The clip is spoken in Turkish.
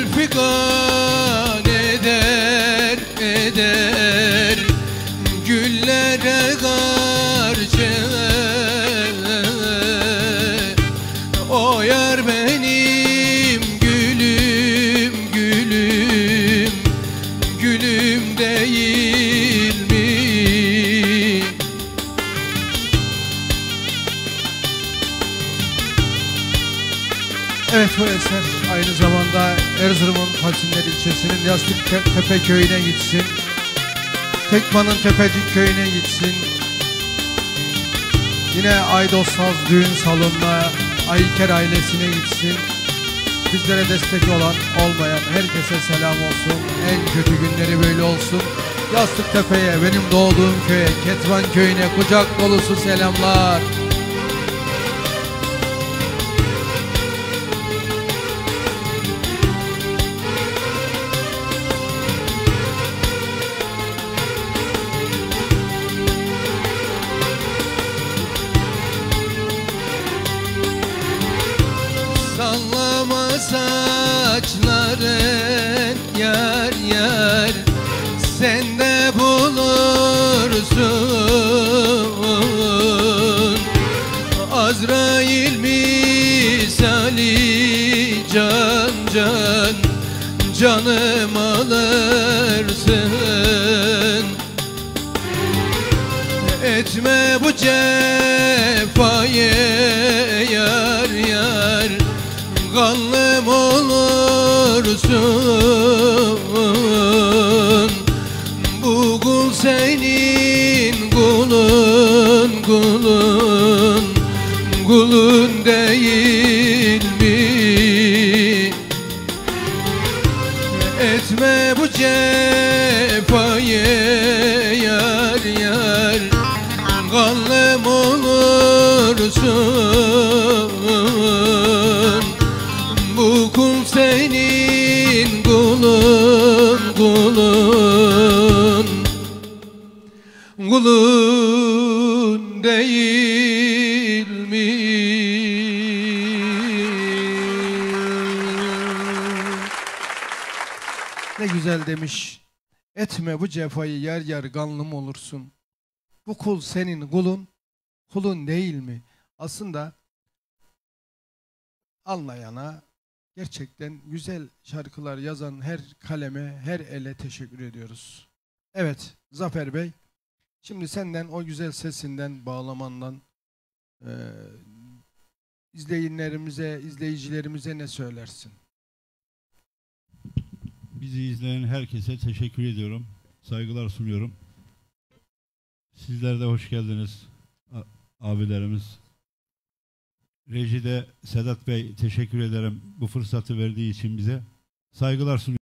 figan eder eder, güllere karşı. O yar benim gülüm gülüm, gülüm değil mi? Evet, bu eser aynı zamanda Erzurum'un Falsinler ilçesinin Yastıktepe köyüne gitsin. Tekman'ın Tepecik köyüne gitsin. Yine Aydosaz düğün salonuna, Ayker ailesine gitsin. Bizlere destek olan, olmayan herkese selam olsun. En kötü günleri böyle olsun. Yastıktepe'ye, benim doğduğum köye, Ketvan köyüne kucak dolusu selamlar. Sallama saçların yar yar, sen de bulursun. Azrail misali can can, canım alırsın. Etme bu cefayı yar yar, kanlım olursun. Bu kul senin kulun kulun, kulun değil mi? Etme bu cefayı yar yar, kanlım olursun. Bu kul senin kulun kulun, kulun değil mi? Ne güzel demiş. Etme bu cefayı yar yar, kanlım olursun. Bu kul senin kulun, kulun değil mi? Aslında anlayana, gerçekten güzel şarkılar yazan her kaleme, her ele teşekkür ediyoruz. Evet Zafer Bey, şimdi senden o güzel sesinden, bağlamandan izleyenlerimize, izleyicilerimize ne söylersin? Bizi izleyen herkese teşekkür ediyorum. Saygılar sunuyorum. Sizler de hoş geldiniz abilerimiz. Rejide Sedat Bey teşekkür ederim bu fırsatı verdiği için bize. Saygılar sunuyorum.